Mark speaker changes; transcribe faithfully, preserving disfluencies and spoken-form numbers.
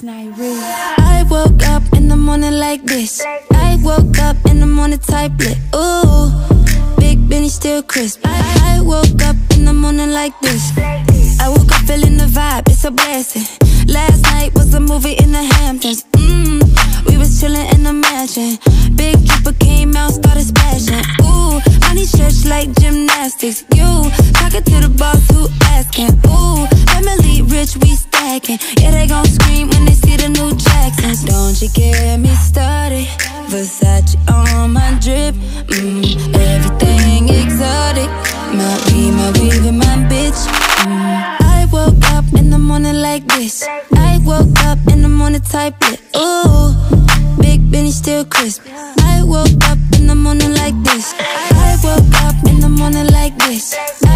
Speaker 1: Nyree. I woke up in the morning like this. I woke up in the morning type lit. Ooh, Big Benny still crisp. I, I woke up in the morning like this. I woke up feeling the vibe, it's a blessing. Last night was a movie in the Hamptons. Mmm, we was chillin' in the mansion. Big Trooper came out, started splashing. Ooh, honey church like gymnastics. You talking to the boss who asking. Ooh, family rich, we stacking. Yeah, they gon' scream when they see the new Jacksons. Don't you get me started. Versace on my drip. Mmm, everything exotic. My weave, my weave, and my bitch. Mm. I woke up in the morning like this. I woke up in the morning type lit. Ooh, Big Benny still crisp. I woke up in the morning like this. I woke up in the morning like this.